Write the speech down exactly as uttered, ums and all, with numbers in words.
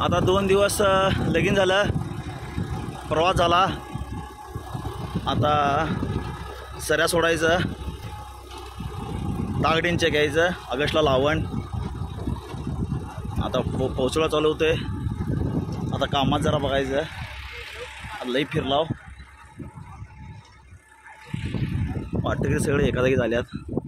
आता दोन दिवस लगीन झालं, प्रवास झाला, आता सऱ्या सोडायचं, दागडींचे घ्यायचं, ऑगस्टला लावण. आता पो पोचळा चालू होते. आता कामात जरा बघायचं. लई फिरलाव, वाटतं की सगळे एका जागी झाल्यात.